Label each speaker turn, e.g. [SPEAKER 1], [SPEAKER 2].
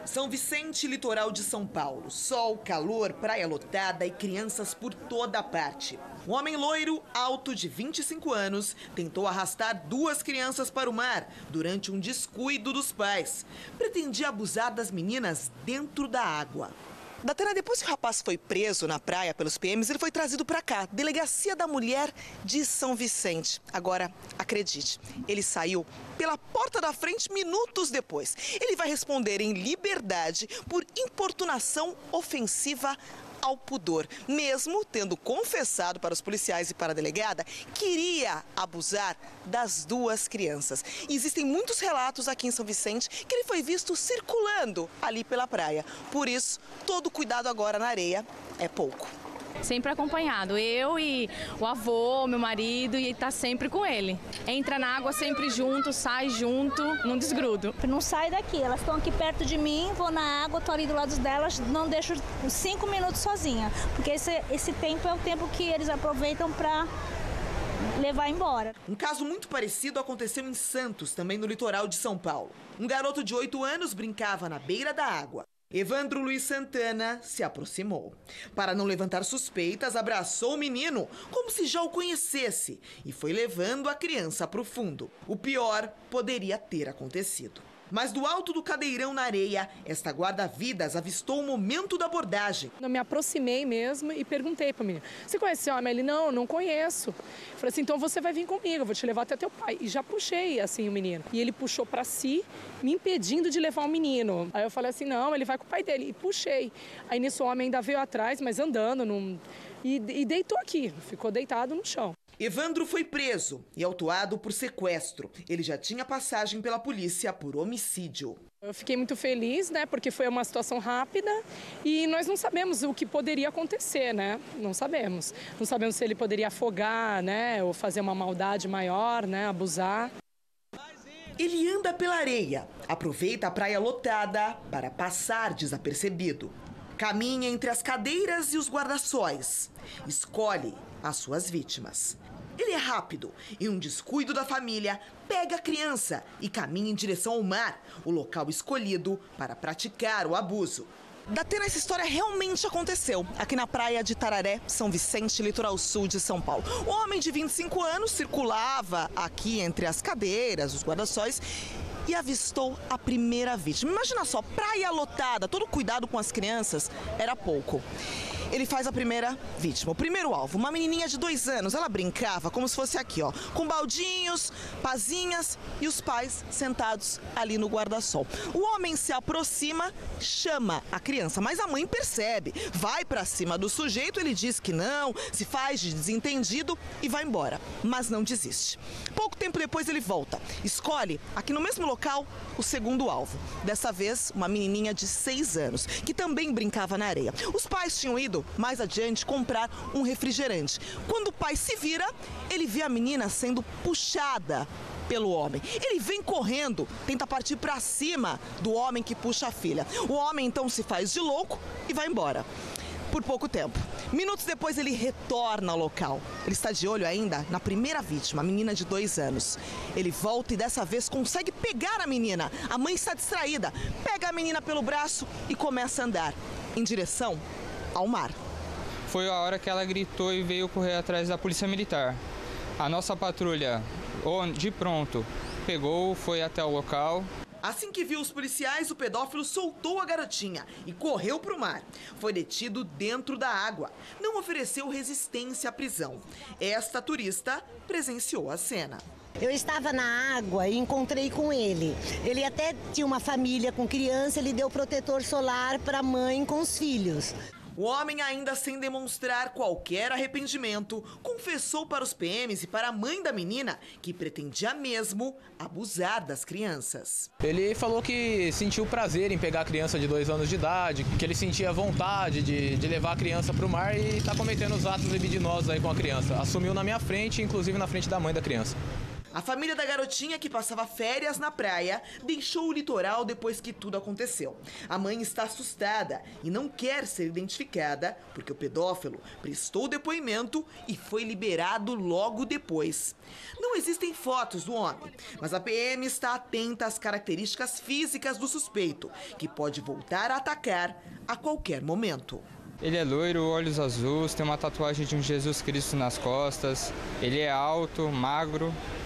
[SPEAKER 1] São Vicente, litoral de São Paulo. Sol, calor, praia lotada e crianças por toda parte. Um homem loiro, alto, de 25 anos, tentou arrastar 2 crianças para o mar durante um descuido dos pais. Pretendia abusar das meninas dentro da água. Datena, depois que o rapaz foi preso na praia pelos PMs, ele foi trazido para cá, Delegacia da Mulher de São Vicente. Agora, acredite, ele saiu pela porta da frente minutos depois. Ele vai responder em liberdade por importunação ofensiva ao pudor, mesmo tendo confessado para os policiais e para a delegada que iria abusar das 2 crianças. E existem muitos relatos aqui em São Vicente que ele foi visto circulando ali pela praia. Por isso, todo cuidado agora na areia é pouco.
[SPEAKER 2] Sempre acompanhado, eu e o avô, meu marido, e tá sempre com ele. Entra na água sempre junto, sai junto, não desgrudo.
[SPEAKER 3] Não sai daqui, elas estão aqui perto de mim, vou na água, tô ali do lado delas, não deixo 5 minutos sozinha, porque esse tempo é o tempo que eles aproveitam para levar embora.
[SPEAKER 1] Um caso muito parecido aconteceu em Santos, também no litoral de São Paulo. Um garoto de 8 anos brincava na beira da água. Evandro Luiz Santana se aproximou. Para não levantar suspeitas, abraçou o menino como se já o conhecesse e foi levando a criança para o fundo. O pior poderia ter acontecido. Mas do alto do cadeirão na areia, esta guarda-vidas avistou o momento da abordagem.
[SPEAKER 4] Eu me aproximei mesmo e perguntei para o menino: você conhece esse homem? Ele: não conheço. Eu falei assim: então você vai vir comigo, eu vou te levar até teu pai. E já puxei assim o menino. E ele puxou para si, me impedindo de levar o menino. Aí eu falei assim: não, ele vai com o pai dele. E puxei. Aí nisso o homem ainda veio atrás, mas andando. E deitou aqui, ficou deitado no chão.
[SPEAKER 1] Evandro foi preso e autuado por sequestro. Ele já tinha passagem pela polícia por homicídio.
[SPEAKER 4] Eu fiquei muito feliz, né, porque foi uma situação rápida e nós não sabemos o que poderia acontecer, né? Não sabemos. Não sabemos se ele poderia afogar, né, ou fazer uma maldade maior, né, abusar.
[SPEAKER 1] Ele anda pela areia, aproveita a praia lotada para passar desapercebido. Caminha entre as cadeiras e os guarda-sóis. Escolhe as suas vítimas. Ele é rápido e, um descuido da família, pega a criança e caminha em direção ao mar, o local escolhido para praticar o abuso. Datena, essa história realmente aconteceu aqui na praia de Tararé, São Vicente, litoral sul de São Paulo. Um homem de 25 anos circulava aqui entre as cadeiras, os guarda-sóis, e avistou a primeira vítima. Imagina só, praia lotada, todo cuidado com as crianças era pouco. Ele faz a primeira vítima, o primeiro alvo, uma menininha de 2 anos. Ela brincava como se fosse aqui, ó, com baldinhos, pazinhas e os pais sentados ali no guarda-sol. O homem se aproxima, chama a criança, mas a mãe percebe, vai pra cima do sujeito, ele diz que não, se faz de desentendido e vai embora, mas não desiste. Pouco tempo depois ele volta, escolhe aqui no mesmo local o segundo alvo. Dessa vez, uma menininha de 6 anos, que também brincava na areia. Os pais tinham ido mais adiante comprar um refrigerante. Quando o pai se vira, ele vê a menina sendo puxada pelo homem. Ele vem correndo, tenta partir para cima do homem que puxa a filha. O homem então se faz de louco e vai embora. Por pouco tempo. Minutos depois ele retorna ao local. Ele está de olho ainda na primeira vítima, a menina de 2 anos. Ele volta e dessa vez consegue pegar a menina. A mãe está distraída. Pega a menina pelo braço e começa a andar em direção ao mar.
[SPEAKER 5] Foi a hora que ela gritou e veio correr atrás da polícia militar. A nossa patrulha, de pronto, pegou, foi até o local.
[SPEAKER 1] Assim que viu os policiais, o pedófilo soltou a garotinha e correu para o mar. Foi detido dentro da água. Não ofereceu resistência à prisão. Esta turista presenciou a cena.
[SPEAKER 6] Eu estava na água e encontrei com ele. Ele até tinha uma família com criança, ele deu protetor solar para a mãe com os filhos.
[SPEAKER 1] O homem, ainda sem demonstrar qualquer arrependimento, confessou para os PMs e para a mãe da menina que pretendia mesmo abusar das crianças.
[SPEAKER 7] Ele falou que sentiu prazer em pegar a criança de 2 anos de idade, que ele sentia vontade de levar a criança para o mar e está cometendo os atos libidinosos aí com a criança. Assumiu na minha frente, inclusive na frente da mãe da criança.
[SPEAKER 1] A família da garotinha, que passava férias na praia, deixou o litoral depois que tudo aconteceu. A mãe está assustada e não quer ser identificada porque o pedófilo prestou depoimento e foi liberado logo depois. Não existem fotos do homem, mas a PM está atenta às características físicas do suspeito, que pode voltar a atacar a qualquer momento.
[SPEAKER 5] Ele é loiro, olhos azuis, tem uma tatuagem de um Jesus Cristo nas costas. Ele é alto, magro.